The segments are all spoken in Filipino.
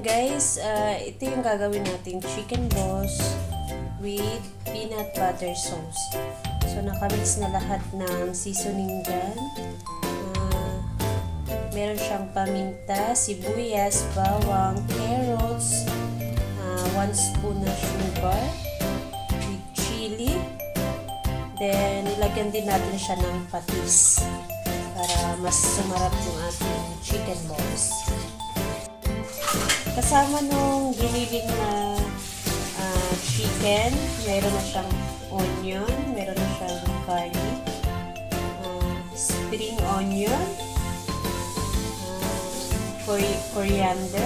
guys, ito yung gagawin nating chicken balls with peanut butter sauce. So nakamix na lahat ng seasoning dyan. Meron siyang paminta, sibuyas, bawang, carrots, 1 spoon na sugar, with chili. Then, nilagyan din natin siya ng patis para mas sumarap yung ating chicken balls. Kasama nung giniling na chicken, meron na siyang onion, meron na siyang garlic, spring onion, coriander.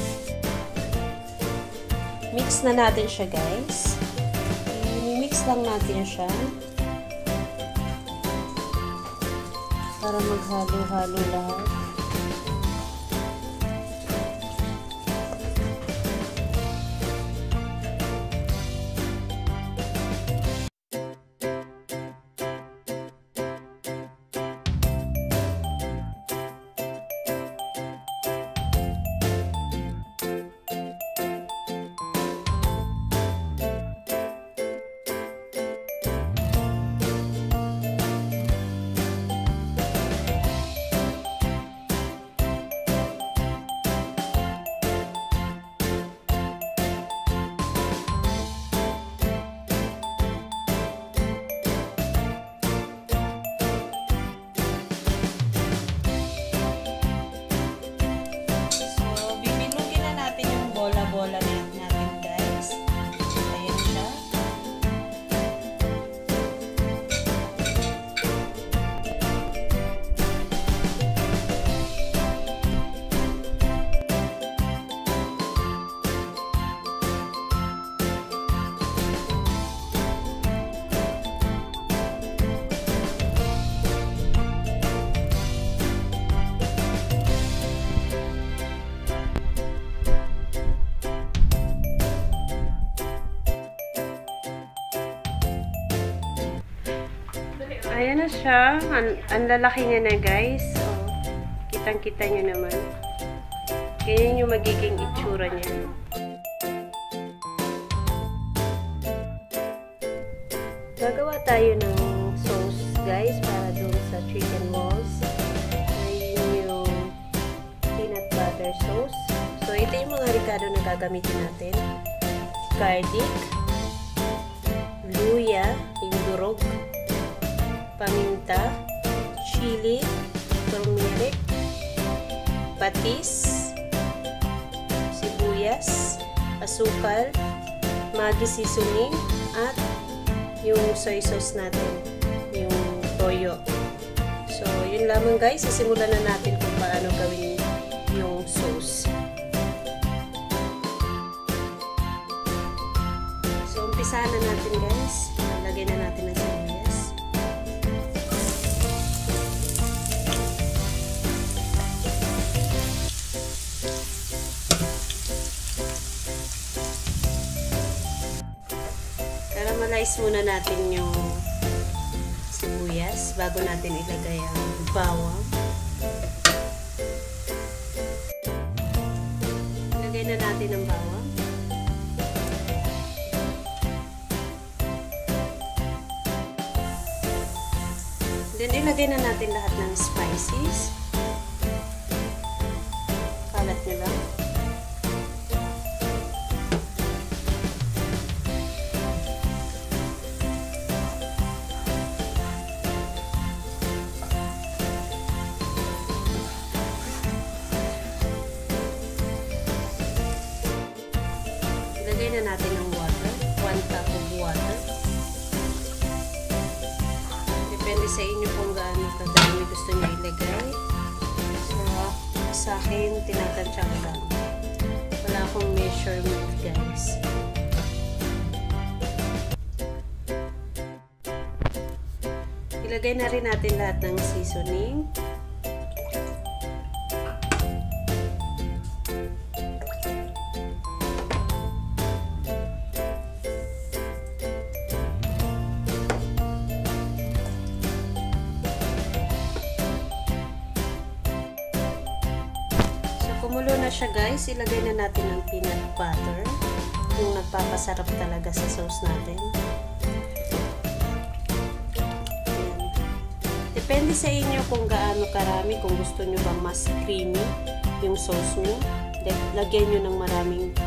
Mix na natin siya, guys. I-mix lang natin siya para maghalo-halo lahat. Bola natin, guys. Ayan siya. Ayan na siya. Ang lalaki niya na, guys. So, kitang-kita nyo naman. Ganyan yung magiging itsura niya. Gagawa tayo ng sauce, guys, para dun sa chicken balls. Ayun yung peanut butter sauce. So, ito yung mga ricado na gagamitin natin. Garlic, luya, yung durog, paminta, chili, turmeric, patis, sibuyas, asukal, Maggi seasoning, at yung soy sauce natin, yung toyo. So, yun lamang, guys. Sisimulan na natin kung paano gawin yung sauce. So, umpisahan na natin, guys. Lagay na natin ang sibuyas. Caramelize muna natin yung sibuyas bago natin ilagay ang bawang. Ilagay na natin ang bawang. Then ilagay na natin lahat ng spices. Kalat nyo lang. Ilagay na natin ang water, 1 cup of water. Depende sa inyo kung gaano kadami gusto nyo ilagay. So, sa akin, tinatansya ko lang. Wala akong measurement, guys. Ilagay na rin natin lahat ng seasoning. Kumulo na siya guys, ilagay na natin ang peanut butter. Yung nagpapasarap talaga sa sauce natin. Ayan. Depende sa inyo kung gaano karami, kung gusto nyo ba mas creamy yung sauce nyo. Lagyan nyo ng maraming